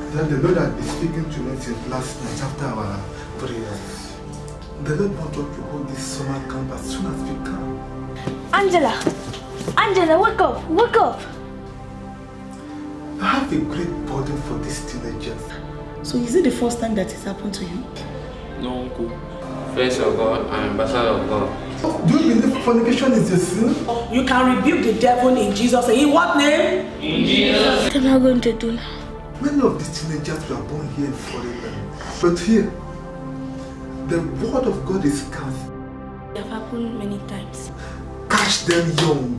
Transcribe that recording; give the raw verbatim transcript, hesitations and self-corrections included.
that the Lord had been speaking to me since last night after our prayers. The Lord wants us to hold this summer camp as soon as we can. Angela! Angela, wake up! Wake up! I have a great burden for these teenagers. So is it the first time that it's happened to you? No, uncle. Friends of God and ambassador of God. Do you believe fornication is a sin? You can rebuke the devil in Jesus' name. In what name? In Jesus. What am I going to do now? Many of these teenagers were born here in foreign, but here, the word of God is cast. It has happened many times. Catch them young.